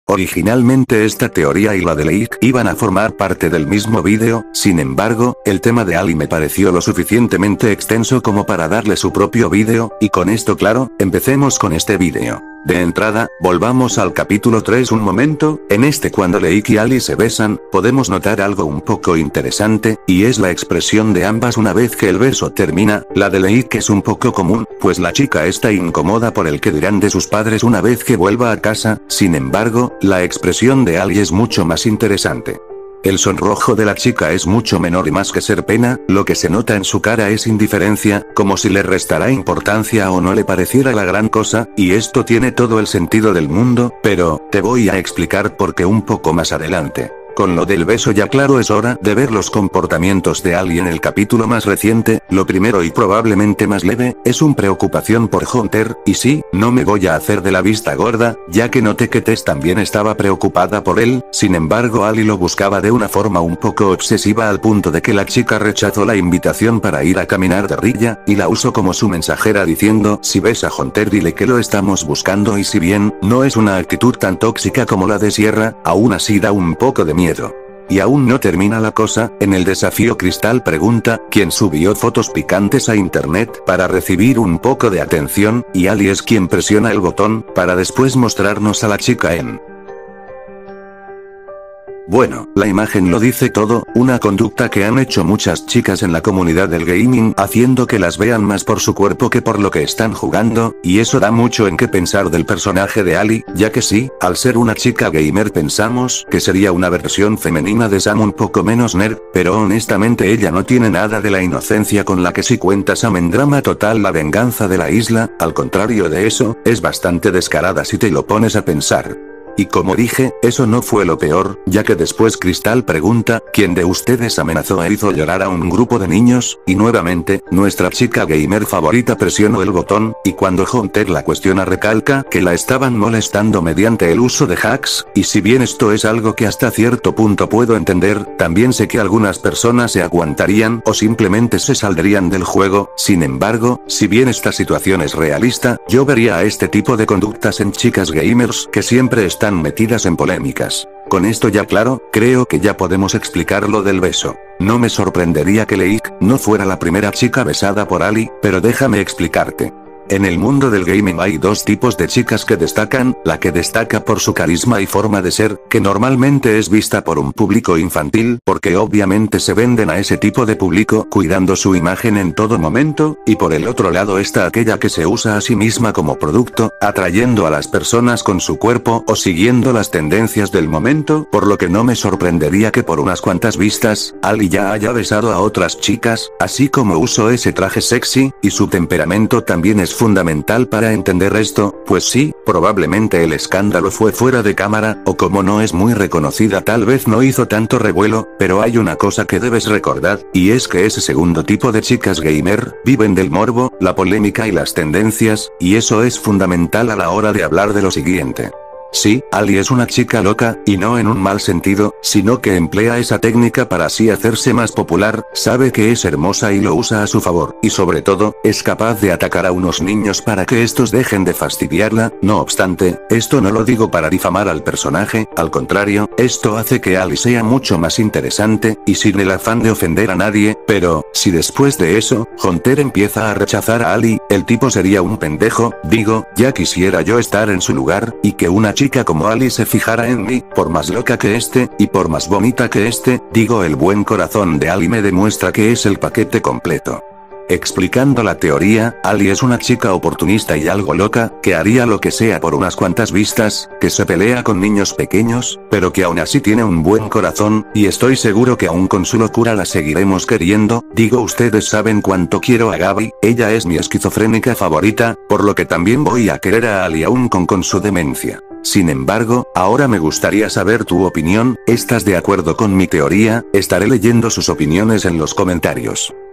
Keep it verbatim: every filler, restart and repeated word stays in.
Originalmente esta teoría y la de Leik iban a formar parte del mismo vídeo, sin embargo, el tema de Ali me pareció lo suficientemente extenso como para darle su propio vídeo, y con esto claro, empecemos con este vídeo. De entrada, volvamos al capítulo tres un momento, en este cuando Leik y Ali se besan, podemos notar algo un poco interesante, y es la expresión de ambas una vez que el beso termina. La de Leik es un poco común, pues la chica está incómoda por el que dirán de sus padres una vez que vuelva a casa, sin embargo, la expresión de Ali es mucho más interesante. El sonrojo de la chica es mucho menor y más que ser pena, lo que se nota en su cara es indiferencia, como si le restara importancia o no le pareciera la gran cosa, y esto tiene todo el sentido del mundo, pero, te voy a explicar por qué un poco más adelante. Con lo del beso ya claro es hora de ver los comportamientos de Ali en el capítulo más reciente. Lo primero y probablemente más leve, es una preocupación por Hunter, y sí, no me voy a hacer de la vista gorda, ya que noté que Tess también estaba preocupada por él, sin embargo Ali lo buscaba de una forma un poco obsesiva al punto de que la chica rechazó la invitación para ir a caminar de Rilla, y la usó como su mensajera diciendo si ves a Hunter dile que lo estamos buscando y si bien, no es una actitud tan tóxica como la de Sierra, aún así da un poco de miedo. Y aún no termina la cosa, en el desafío Cristal pregunta, ¿quién subió fotos picantes a internet para recibir un poco de atención? Y Ali es quien presiona el botón, para después mostrarnos a la chica en... Bueno, la imagen lo dice todo, una conducta que han hecho muchas chicas en la comunidad del gaming, haciendo que las vean más por su cuerpo que por lo que están jugando, y eso da mucho en qué pensar del personaje de Ali, ya que sí, al ser una chica gamer pensamos que sería una versión femenina de Sam un poco menos nerd, pero honestamente ella no tiene nada de la inocencia con la que sí cuenta Sam en Drama Total La Venganza de la Isla, al contrario de eso, es bastante descarada si te lo pones a pensar. Y como dije, eso no fue lo peor, ya que después Cristal pregunta, ¿quién de ustedes amenazó e hizo llorar a un grupo de niños? Y nuevamente, nuestra chica gamer favorita presionó el botón, y cuando Hunter la cuestiona recalca que la estaban molestando mediante el uso de hacks, y si bien esto es algo que hasta cierto punto puedo entender, también sé que algunas personas se aguantarían o simplemente se saldrían del juego. Sin embargo, si bien esta situación es realista, yo vería a este tipo de conductas en chicas gamers que siempre están metidas en polémicas. Con esto ya claro, creo que ya podemos explicar lo del beso. No me sorprendería que Leik no fuera la primera chica besada por Ali, pero déjame explicarte. En el mundo del gaming hay dos tipos de chicas que destacan, la que destaca por su carisma y forma de ser, que normalmente es vista por un público infantil, porque obviamente se venden a ese tipo de público cuidando su imagen en todo momento, y por el otro lado está aquella que se usa a sí misma como producto, atrayendo a las personas con su cuerpo o siguiendo las tendencias del momento, por lo que no me sorprendería que por unas cuantas vistas, Ali ya haya besado a otras chicas, así como usó ese traje sexy, y su temperamento también es fundamental para entender esto, pues sí, probablemente el escándalo fue fuera de cámara, o como no es muy reconocida tal vez no hizo tanto revuelo, pero hay una cosa que debes recordar, y es que ese segundo tipo de chicas gamer, viven del morbo, la polémica y las tendencias, y eso es fundamental a la hora de hablar de lo siguiente. Sí, Ali es una chica loca, y no en un mal sentido, sino que emplea esa técnica para así hacerse más popular, sabe que es hermosa y lo usa a su favor, y sobre todo, es capaz de atacar a unos niños para que estos dejen de fastidiarla. No obstante, esto no lo digo para difamar al personaje, al contrario, esto hace que Ali sea mucho más interesante, y sin el afán de ofender a nadie, pero, si después de eso, Hunter empieza a rechazar a Ali, el tipo sería un pendejo, digo, ya quisiera yo estar en su lugar, y que una chica como Ali se fijara en mí, por más loca que esté, y por más bonita que esté, digo el buen corazón de Ali me demuestra que es el paquete completo. Explicando la teoría, Ali es una chica oportunista y algo loca, que haría lo que sea por unas cuantas vistas, que se pelea con niños pequeños, pero que aún así tiene un buen corazón, y estoy seguro que aún con su locura la seguiremos queriendo. Digo, ustedes saben cuánto quiero a Gaby, ella es mi esquizofrénica favorita, por lo que también voy a querer a Ali aún con, con su demencia. Sin embargo, ahora me gustaría saber tu opinión, ¿estás de acuerdo con mi teoría? Estaré leyendo sus opiniones en los comentarios.